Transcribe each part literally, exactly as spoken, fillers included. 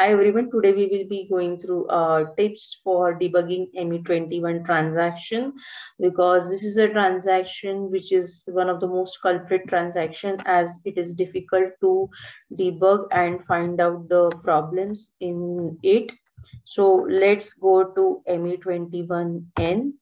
Hi everyone, today we will be going through uh, tips for debugging M E twenty-one transaction, because this is a transaction which is one of the most culprit transaction, as it is difficult to debug and find out the problems in it. So let's go to M E twenty-one N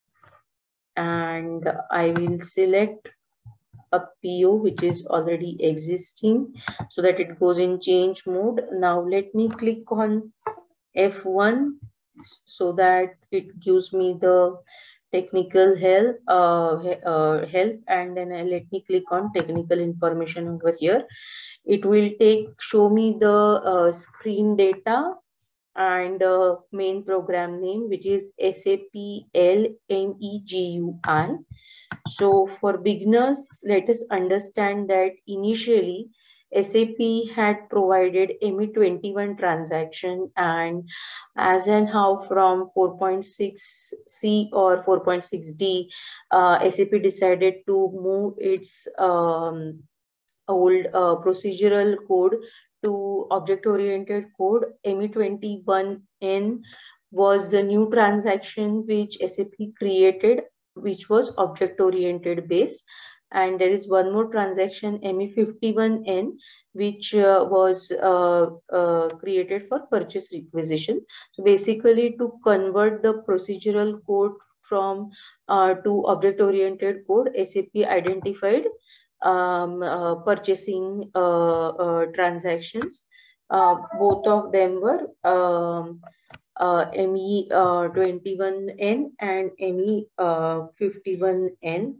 and I will select a P O which is already existing so that it goes in change mode. Now let me click on F one so that it gives me the technical help uh, uh, help and then uh, let me click on technical information over here. It will take show me the uh, screen data and the main program name, which is S A P L M E G U I. So for beginners, let us understand that initially S A P had provided M E twenty-one transaction, and as and how from four point six C or four point six D, uh, S A P decided to move its um, old uh, procedural code to object-oriented code. M E twenty-one N was the new transaction which S A P created, which was object-oriented based. And there is one more transaction, M E fifty-one N, which uh, was uh, uh, created for purchase requisition. So basically, to convert the procedural code from uh, to object-oriented code, S A P identified um, uh, purchasing uh, uh, transactions. Uh, both of them were um, uh, M E twenty-one N and M E fifty-one N.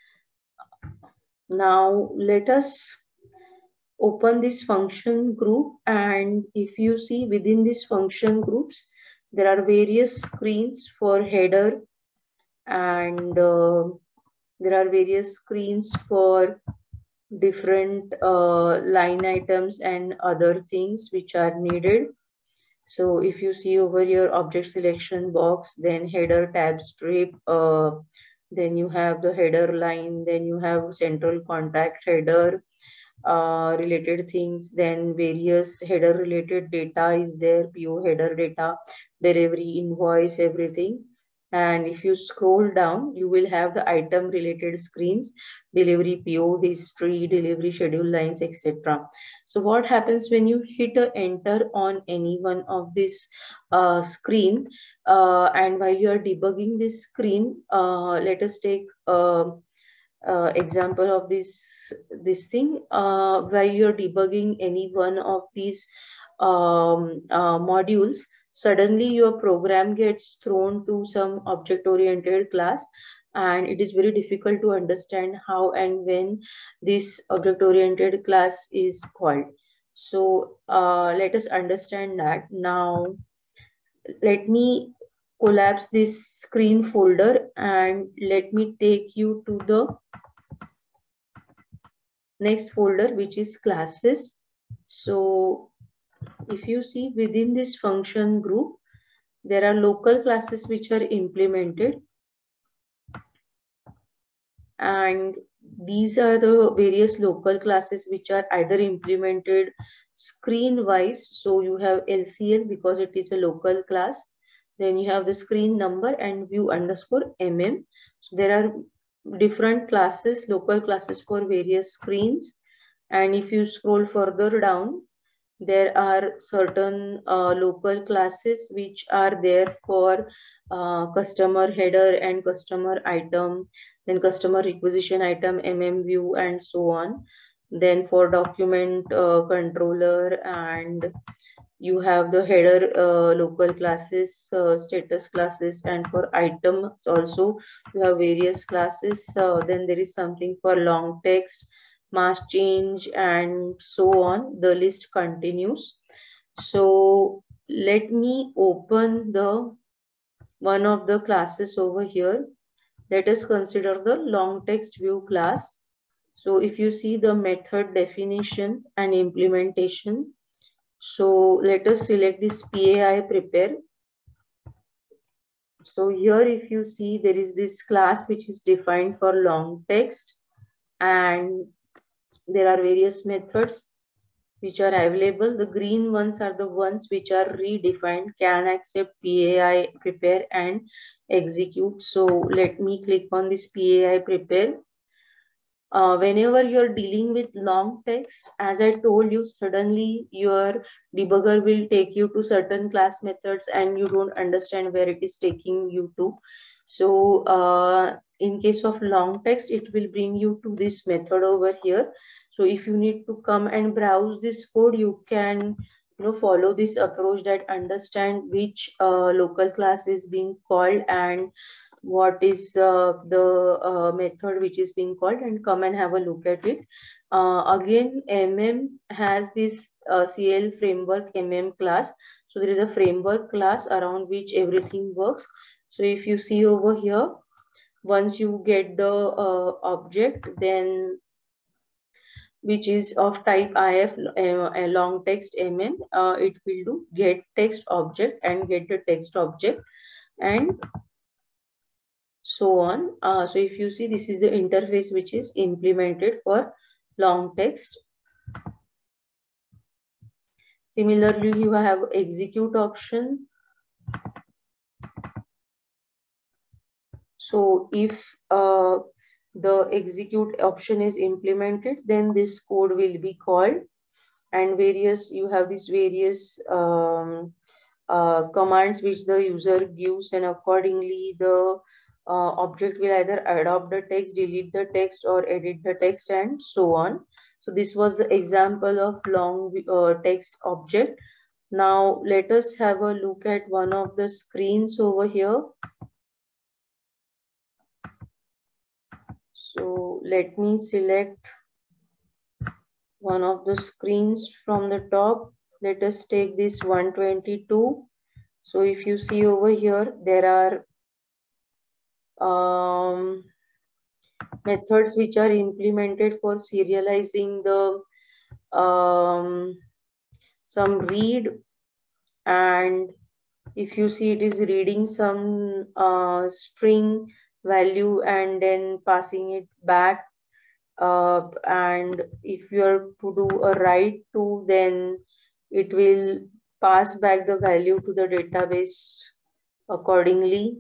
Now let us open this function group, and if you see within this function groups, there are various screens for header, and uh, there are various screens for different uh, line items and other things which are needed. So if you see over your object selection box, then header tab strip, uh, then you have the header line, then you have central contact header uh, related things, then various header related data is there, P O header data, delivery invoice, everything. And if you scroll down, you will have the item related screens, delivery P O, history, delivery schedule lines, et cetera. So what happens when you hit a enter on any one of this uh, screen, uh, and while you are debugging this screen, uh, let us take uh, uh, example of this this thing. Uh, while you're debugging any one of these um, uh, modules, suddenly your program gets thrown to some object oriented class, and it is very difficult to understand how and when this object oriented class is called. So uh, let us understand that. Now let me collapse this screen folder and let me take you to the next folder, which is classes. So if you see within this function group, there are local classes which are implemented, and these are the various local classes which are either implemented screen wise. So you have L C L because it is a local class, then you have the screen number and view underscore mm. So there are different classes, local classes for various screens. And if you scroll further down, there are certain uh, local classes which are there for uh, customer header and customer item, then customer requisition item, mm view, and so on. Then for document uh, controller, and you have the header uh, local classes, uh, status classes, and for items also you have various classes. Uh, then there is something for long text, mask change, and so on. The list continues. So let me open the one of the classes over here. Let us consider the long text view class. So if you see the method definitions and implementation, so let us select this P A I prepare. So here if you see, there is this class which is defined for long text, and there are various methods. which are available. The green ones are the ones which are redefined, can accept P A I prepare and execute. So let me click on this P A I prepare. Uh, whenever you're dealing with long text, as I told you, suddenly your debugger will take you to certain class methods and you don't understand where it is taking you to. So uh, in case of long text, it will bring you to this method over here. So if you need to come and browse this code, you can you know follow this approach, that understand which uh, local class is being called and what is uh, the uh, method which is being called, and come and have a look at it. Uh, again, M M has this uh, C L framework M M class. So there is a framework class around which everything works. So if you see over here, once you get the uh, object, then which is of type I F, uh, a long text M M, uh, it will do get text object and get the text object and so on. Uh, so if you see, this is the interface which is implemented for long text. Similarly, you have execute option. So if uh, the execute option is implemented, then this code will be called, and various you have these various um, uh, commands which the user gives, and accordingly the uh, object will either adopt the text, delete the text, or edit the text, and so on. So this was the example of long uh, text object. Now let us have a look at one of the screens over here. So let me select one of the screens from the top. Let us take this one twenty-two. So if you see over here, there are um, methods which are implemented for serializing the um, some read, and if you see, it is reading some uh, string value and then passing it back, uh, and if you are to do a write to, then it will pass back the value to the database accordingly.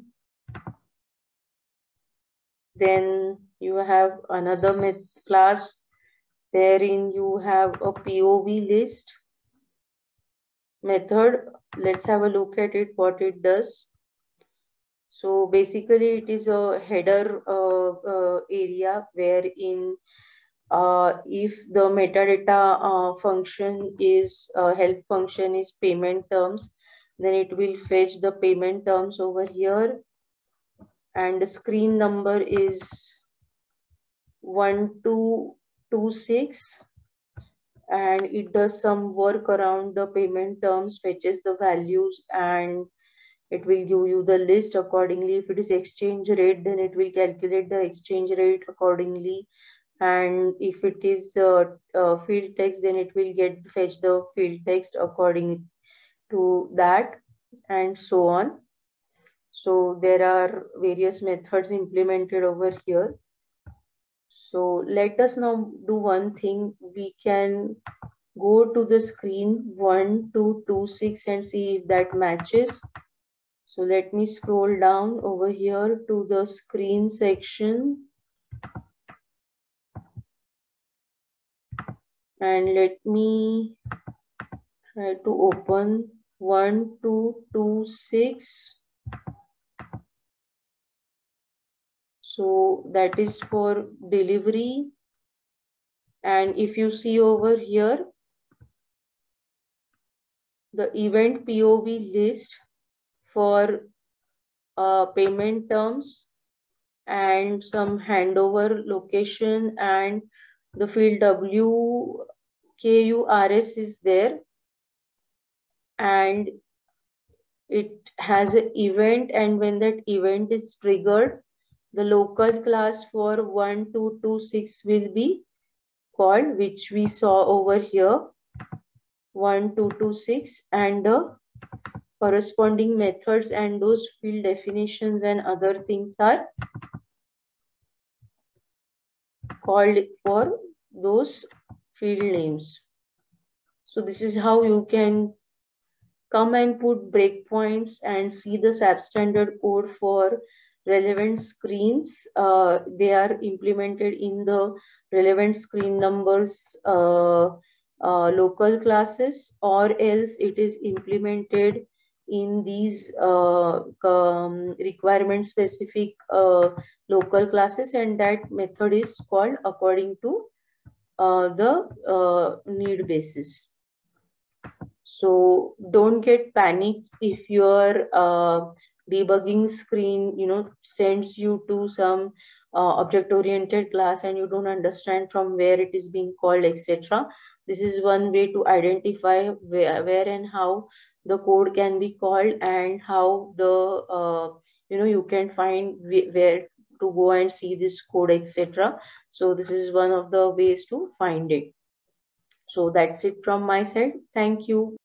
Then you have another method class wherein you have a P O V list method. Let's have a look at it, what it does. So basically it is a header uh, uh, area wherein uh, if the metadata uh, function is uh, help function is payment terms, then it will fetch the payment terms over here, and the screen number is one two two six, and it does some work around the payment terms, fetches the values, and it will give you the list accordingly. If it is exchange rate, then it will calculate the exchange rate accordingly, and if it is uh, uh, field text, then it will get fetch the field text according to that, and so on. So there are various methods implemented over here. So let us now do one thing. We can go to the screen one two two six and see if that matches. So let me scroll down over here to the screen section, and let me try to open one two two six. So that is for delivery, and if you see over here, the event P O V list for uh, payment terms and some handover location, and the field W K U R S is there, and it has an event, and when that event is triggered, the local class for one two two six will be called, which we saw over here, one two two six, and the corresponding methods and those field definitions and other things are called for those field names. So this is how you can come and put breakpoints and see the substandard code for relevant screens. Uh, they are implemented in the relevant screen numbers uh, uh, local classes, or else it is implemented in these uh, um, requirement specific uh, local classes, and that method is called according to uh, the uh, need basis. So don't get panicked if your uh, debugging screen, you know, sends you to some uh, object-oriented class and you don't understand from where it is being called, et cetera. This is one way to identify where, where and how the code can be called, and how the uh, you know, you can find where to go and see this code, et cetera. So this is one of the ways to find it. So that's it from my side. Thank you.